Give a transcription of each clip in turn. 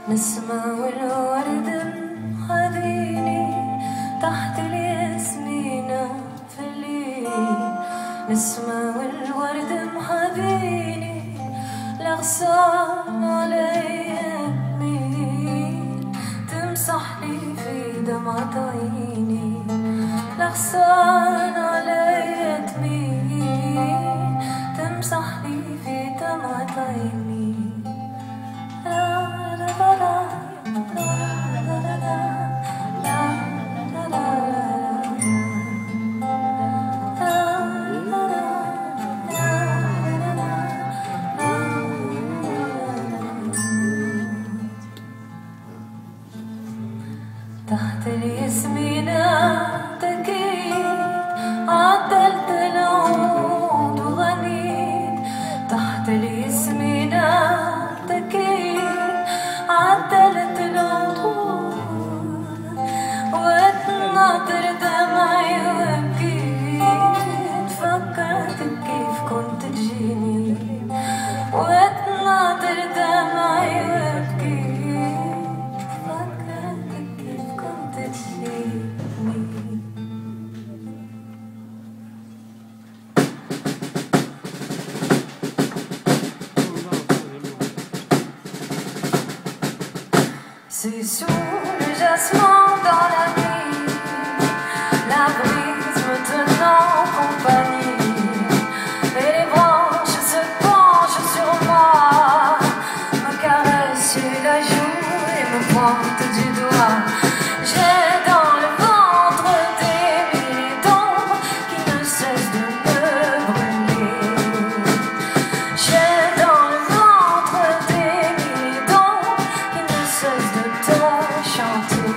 نسمة والورد محاذيني تحت الياسمينة في الليل. نسمة والورد محاذيني الأغصان عليا تميل تمسحلي في دمعة عيني. الأغصان عليا تميل تمسحلي في دمعة عيني. تحت الياسمينة تكيت عدلت العود وغنيت. تحت الياسمينة تكيت عدلت العود واتناطر دمعي وبكيت. فكرت كيف كنت تجيني واتناطر دمعي وبكيت. C'est sous le jasmin dans la nuit, la brise me tenant compagnie, et les branches se penchent sur moi, me caressent la joue et me pointent du doigt. J'ai dans le ventre des milliers d'ombres qui ne cessent de me brûler. J'ai dans le ventre des milliers d'ombres qui ne cessent de te chanter.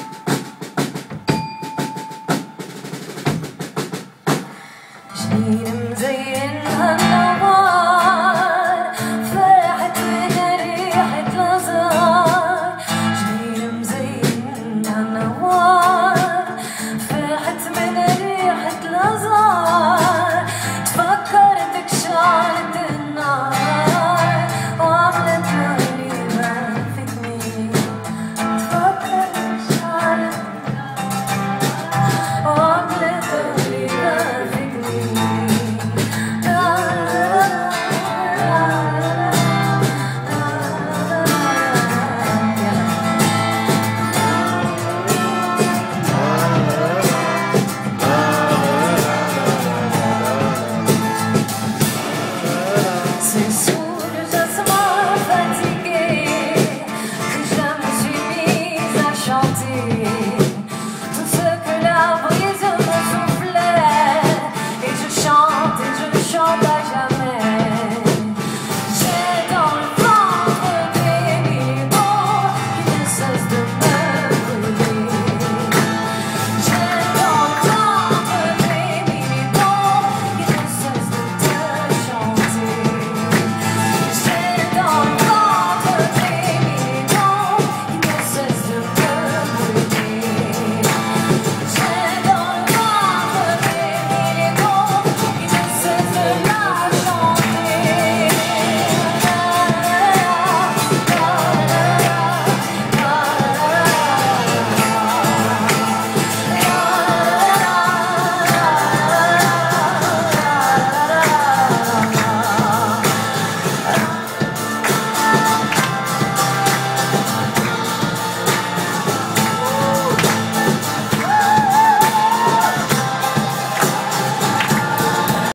Need